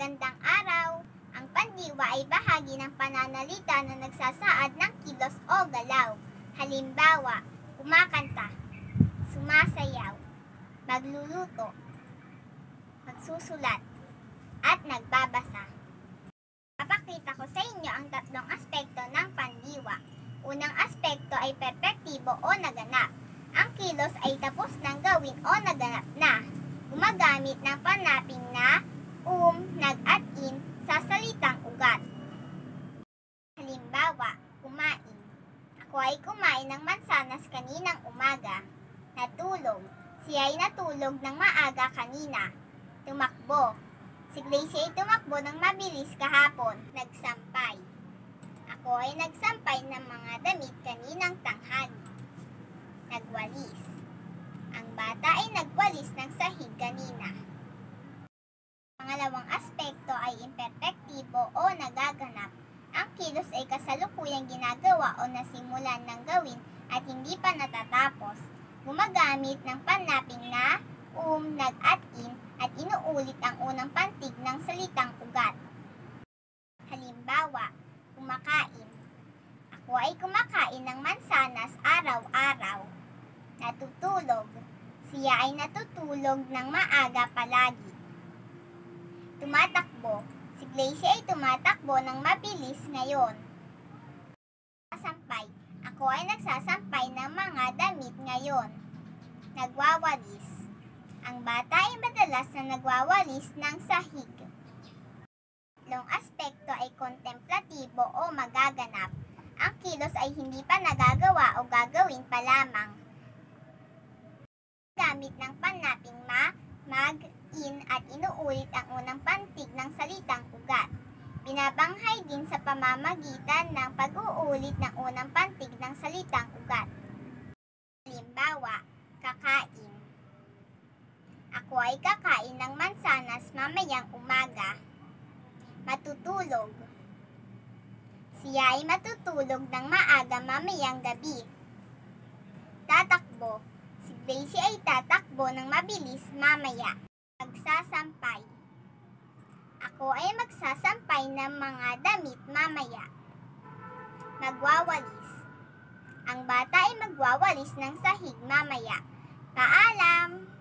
Magandang araw! Ang pandiwa ay bahagi ng pananalita na nagsasaad ng kilos o galaw. Halimbawa, kumakanta, sumasayaw, magluluto, magsusulat, at nagbabasa. Papakita ko sa inyo ang tatlong aspekto ng pandiwa. Unang aspekto ay perpektibo o naganap. Ang kilos ay tapos ng gawin o naganap na. Gumagamit ng panaping na, nag at in sa salitang ugat. Halimbawa, kumain. Ako ay kumain ng mansanas kaninang umaga. Natulog. Siya ay natulog ng maaga kanina. Tumakbo. Si Gracie ay tumakbo ng mabilis kahapon. Nagsampay. Ako ay nagsampay ng mga damit kaninang tanghali. Nagwalis. Ang bata ay nagwalis ng sahig kanina. Pangalawang aspekto ay imperpektibo o nagaganap. Ang kilos ay kasalukuyang ginagawa o nasimulan ng gawin at hindi pa natatapos. Gumagamit ng panaping na, nag at in at inuulit ang unang pantig ng salitang ugat. Halimbawa, kumakain. Ako ay kumakain ng mansanas araw-araw. Natutulog. Siya ay natutulog ng maaga palagi. Tumatakbo. Si Gracie ay tumatakbo ng mabilis ngayon. Nagsasampay. Ako ay nagsasampay ng mga damit ngayon. Nagwawalis. Ang bata ay madalas na nagwawalis ng sahig. Tatlong aspekto ay kontemplatibo o magaganap. Ang kilos ay hindi pa nagagawa o gagawin pa lamang. Gamit ng panaping ma, mag, in at inuulit ang unang pantig ng salitang ugat. Binabanghay din sa pamamagitan ng pag-uulit ng unang pantig ng salitang ugat. Halimbawa, kakain. Ako ay kakain ng mansanas mamayang umaga. Matutulog. Siya ay matutulog ng maaga mamayang gabi. Tatakbo. Si Gracie ay tatakbo ng mabilis mamaya. Magsasampay. Ako ay magsasampay ng mga damit mamaya. Magwawalis. Ang bata ay magwawalis ng sahig mamaya. Paalam!